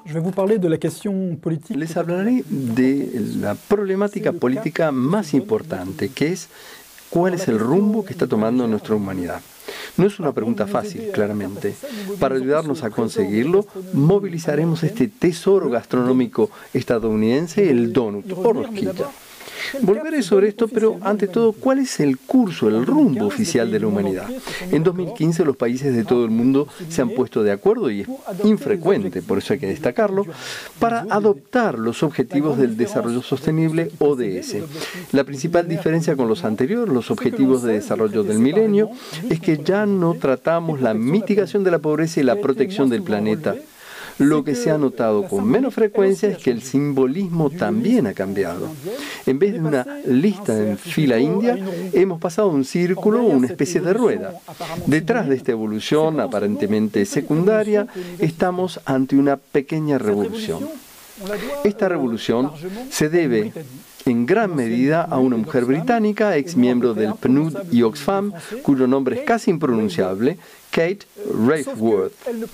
Les hablaré de la problemática política más importante, que es ¿cuál es el rumbo que está tomando nuestra humanidad? No es una pregunta fácil, claramente. Para ayudarnos a conseguirlo, movilizaremos este tesoro gastronómico estadounidense, el donut o rosquilla. Volveré sobre esto, pero ante todo, ¿cuál es el curso, el rumbo oficial de la humanidad? En 2015 los países de todo el mundo se han puesto de acuerdo, y es infrecuente, por eso hay que destacarlo, para adoptar los Objetivos del Desarrollo Sostenible, ODS. La principal diferencia con los anteriores, los Objetivos de Desarrollo del Milenio, es que ya no tratamos la mitigación de la pobreza y la protección del planeta. Lo que se ha notado con menos frecuencia es que el simbolismo también ha cambiado. En vez de una lista en fila india, hemos pasado a un círculo o una especie de rueda. Detrás de esta evolución aparentemente secundaria, estamos ante una pequeña revolución. Esta revolución se debe en gran medida a una mujer británica, ex miembro del PNUD y Oxfam, cuyo nombre es casi impronunciable, Kate Raworth.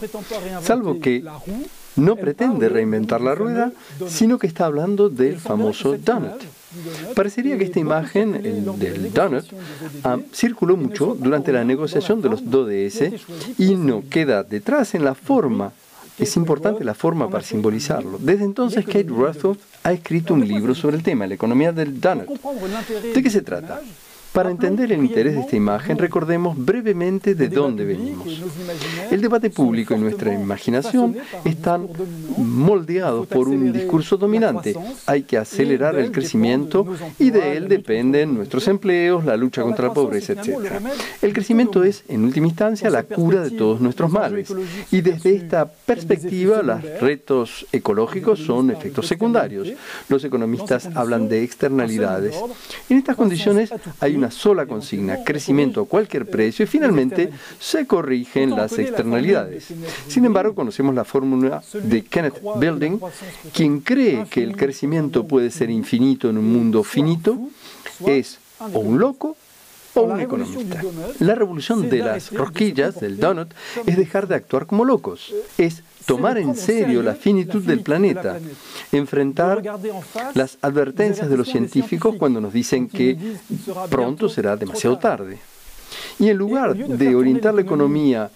Salvo que no pretende reinventar la rueda, sino que está hablando del famoso donut. Parecería que esta imagen, el del donut, circuló mucho durante la negociación de los ODS y no queda detrás en la forma. Es importante la forma para simbolizarlo. Desde entonces, Kate Raworth ha escrito un libro sobre el tema, la economía del donut. ¿De qué se trata? Para entender el interés de esta imagen, recordemos brevemente de dónde venimos. El debate público y nuestra imaginación están moldeados por un discurso dominante. Hay que acelerar el crecimiento y de él dependen nuestros empleos, la lucha contra la pobreza, etc. El crecimiento es, en última instancia, la cura de todos nuestros males. Y desde esta perspectiva, los retos ecológicos son efectos secundarios. Los economistas hablan de externalidades. En estas condiciones hay una sola consigna, crecimiento a cualquier precio, y finalmente se corrigen las externalidades. Sin embargo, conocemos la fórmula de Kenneth Bilding, quien cree que el crecimiento puede ser infinito en un mundo finito, es o un loco o un economista. La revolución de las rosquillas, del donut, es dejar de actuar como locos, es tomar en serio la finitud del planeta, enfrentar las advertencias de los científicos cuando nos dicen que pronto será demasiado tarde. Y en lugar de orientar la economía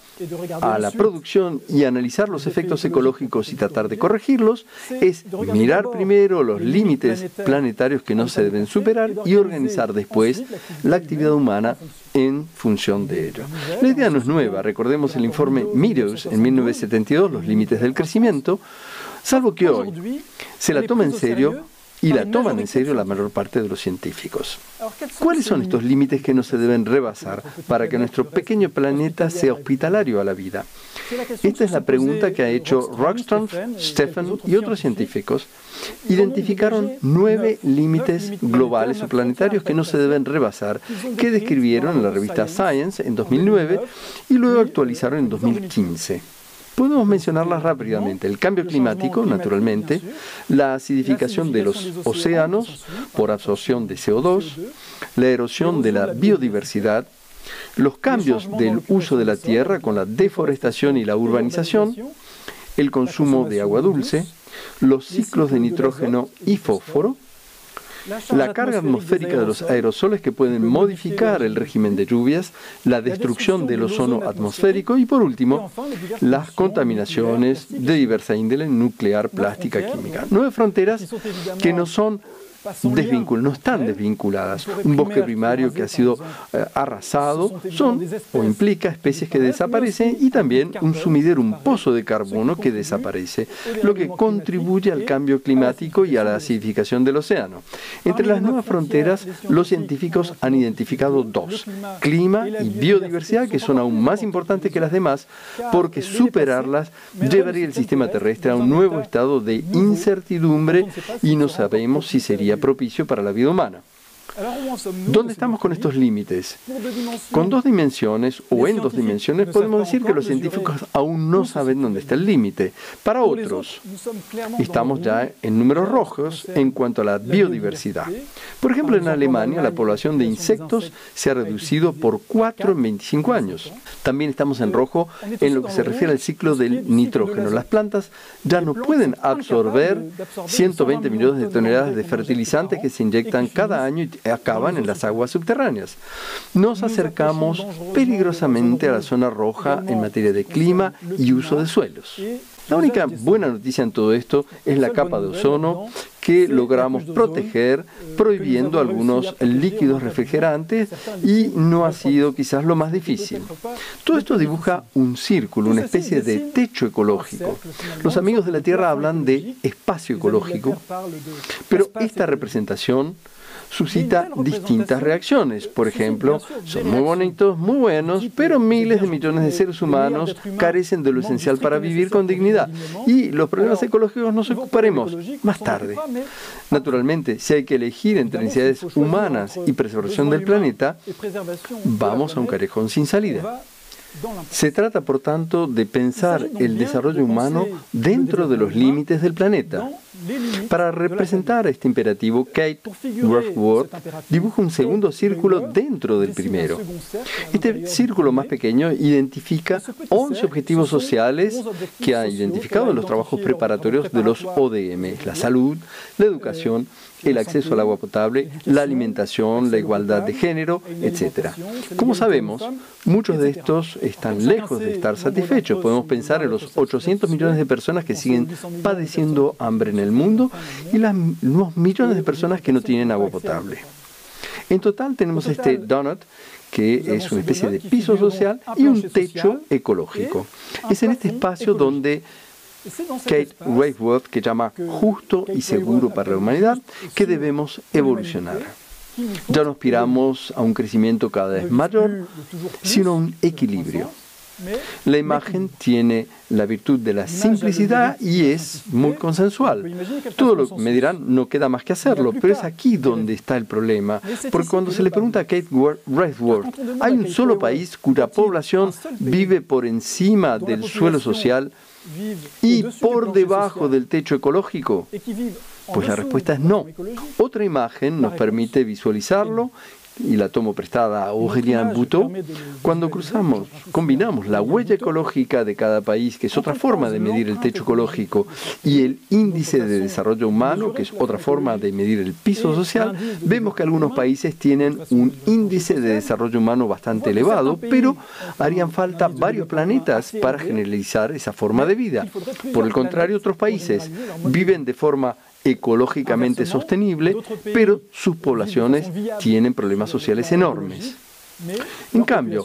a la producción y analizar los efectos ecológicos y tratar de corregirlos, es mirar primero los límites planetarios que no se deben superar y organizar después la actividad humana en función de ello. La idea no es nueva, recordemos el informe Meadows en 1972, los límites del crecimiento, salvo que hoy se la toma en serio y la toman en serio la mayor parte de los científicos. ¿Cuáles son estos límites que no se deben rebasar para que nuestro pequeño planeta sea hospitalario a la vida? Esta es la pregunta que ha hecho Rockström, Stephan y otros científicos. Identificaron 9 límites globales o planetarios que no se deben rebasar, que describieron en la revista Science en 2009 y luego actualizaron en 2015. Podemos mencionarlas rápidamente. El cambio climático, naturalmente, la acidificación de los océanos por absorción de CO2, la erosión de la biodiversidad, los cambios del uso de la tierra con la deforestación y la urbanización, el consumo de agua dulce, los ciclos de nitrógeno y fósforo, la carga atmosférica de los aerosoles que pueden modificar el régimen de lluvias, la destrucción del ozono atmosférico y, por último, las contaminaciones de diversa índole, nuclear, plástica, química. 9 fronteras que no están desvinculadas. Un bosque primario que ha sido arrasado implica especies que desaparecen y también un sumidero, un pozo de carbono que desaparece, lo que contribuye al cambio climático y a la acidificación del océano. Entre las nuevas fronteras, los científicos han identificado 2, clima y biodiversidad, que son aún más importantes que las demás, porque superarlas llevaría el sistema terrestre a un nuevo estado de incertidumbre y no sabemos si sería propicio para la vida humana. ¿Dónde estamos con estos límites? Con dos dimensiones o en dos dimensiones podemos decir que los científicos aún no saben dónde está el límite. Para otros, estamos ya en números rojos en cuanto a la biodiversidad. Por ejemplo, en Alemania la población de insectos se ha reducido por 4 en 25 años. También estamos en rojo en lo que se refiere al ciclo del nitrógeno. Las plantas ya no pueden absorber 120 millones de toneladas de fertilizantes que se inyectan cada año y acaban en las aguas subterráneas. Nos acercamos peligrosamente a la zona roja en materia de clima y uso de suelos. La única buena noticia en todo esto es la capa de ozono que logramos proteger prohibiendo algunos líquidos refrigerantes y no ha sido quizás lo más difícil. Todo esto dibuja un círculo, una especie de techo ecológico. Los amigos de la Tierra hablan de espacio ecológico, pero esta representación suscita distintas reacciones. Por ejemplo, son muy bonitos, muy buenos, pero miles de millones de seres humanos carecen de lo esencial para vivir con dignidad. Y los problemas ecológicos nos ocuparemos más tarde. Naturalmente, si hay que elegir entre necesidades humanas y preservación del planeta, vamos a un callejón sin salida. Se trata, por tanto, de pensar el desarrollo humano dentro de los límites del planeta. Para representar este imperativo, Kate Raworth dibuja un segundo círculo dentro del primero. Este círculo más pequeño identifica 11 objetivos sociales que ha identificado en los trabajos preparatorios de los ODM: la salud, la educación, el acceso al agua potable, la alimentación, la igualdad de género, etc. Como sabemos, muchos de estos están lejos de estar satisfechos. Podemos pensar en los 800 millones de personas que siguen padeciendo hambre en el mundo y los millones de personas que no tienen agua potable. En total tenemos este donut, que es una especie de piso social, y un techo ecológico. Es en este espacio donde Kate Raworth, que llama justo y seguro para la humanidad, que debemos evolucionar. Ya no aspiramos a un crecimiento cada vez mayor, sino a un equilibrio. La imagen tiene la virtud de la simplicidad y es muy consensual. Todo lo que me dirán no queda más que hacerlo, pero es aquí donde está el problema. Porque cuando se le pregunta a Kate Raworth, ¿hay un solo país cuya población vive por encima del suelo social y por debajo del techo ecológico? Pues la respuesta es no. Otra imagen nos permite visualizarlo, y la tomo prestada a Aurélien Buteau. Cuando combinamos la huella ecológica de cada país, que es otra forma de medir el techo ecológico, y el índice de desarrollo humano, que es otra forma de medir el piso social, vemos que algunos países tienen un índice de desarrollo humano bastante elevado, pero harían falta varios planetas para generalizar esa forma de vida. Por el contrario, otros países viven de forma ecológicamente sostenible, pero sus poblaciones tienen problemas sociales enormes. En cambio,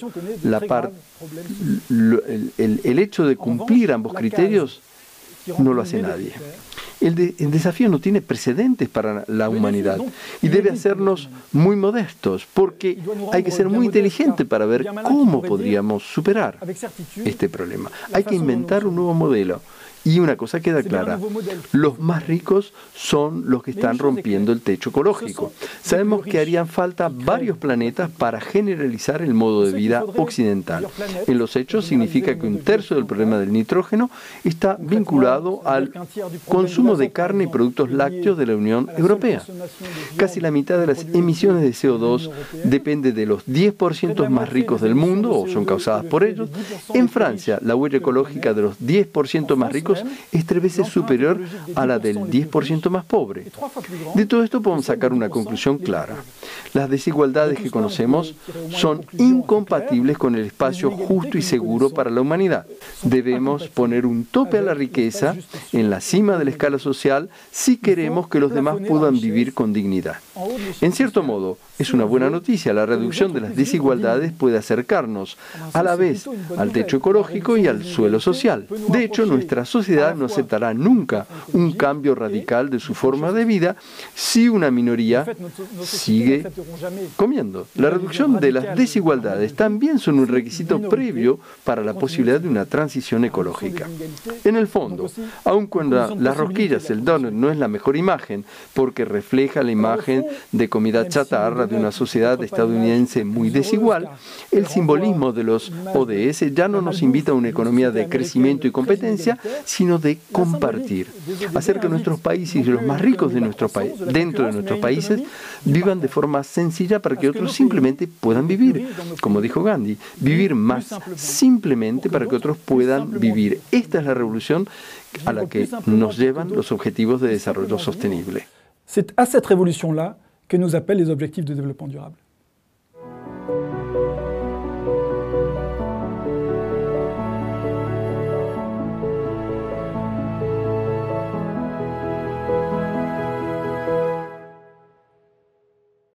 el hecho de cumplir ambos criterios no lo hace nadie. El desafío no tiene precedentes para la humanidad y debe hacernos muy modestos, porque hay que ser muy inteligente para ver cómo podríamos superar este problema. Hay que inventar un nuevo modelo. Y una cosa queda clara: los más ricos son los que están rompiendo el techo ecológico. Sabemos que harían falta varios planetas para generalizar el modo de vida occidental. En los hechos significa que un tercio del problema del nitrógeno está vinculado al consumo de carne y productos lácteos de la Unión Europea. Casi la mitad de las emisiones de CO2 depende de los 10% más ricos del mundo o son causadas por ellos. En Francia, la huella ecológica de los 10% más ricos es 3 veces superior a la del 10% más pobre. De todo esto podemos sacar una conclusión clara. Las desigualdades que conocemos son incompatibles con el espacio justo y seguro para la humanidad. Debemos poner un tope a la riqueza en la cima de la escala social si queremos que los demás puedan vivir con dignidad. En cierto modo, es una buena noticia. La reducción de las desigualdades puede acercarnos a la vez al techo ecológico y al suelo social. De hecho, nuestra sociedad no aceptará nunca un cambio radical de su forma de vida si una minoría sigue comiendo. La reducción de las desigualdades también son un requisito previo para la posibilidad de una transición ecológica. En el fondo, aun cuando las rosquillas, el donut, no es la mejor imagen porque refleja la imagen de comida chatarra de una sociedad estadounidense muy desigual, el simbolismo de los ODS ya no nos invita a una economía de crecimiento y competencia, sino de compartir. Hacer que nuestros países y los más ricos de dentro de nuestros países vivan de forma sencilla para que otros simplemente puedan vivir. Como dijo Gandhi, vivir más simplemente para que otros puedan vivir. Esta es la revolución a la que nos llevan los objetivos de desarrollo sostenible. C'est à cette révolution-là que nous appellent les objectifs de développement durable.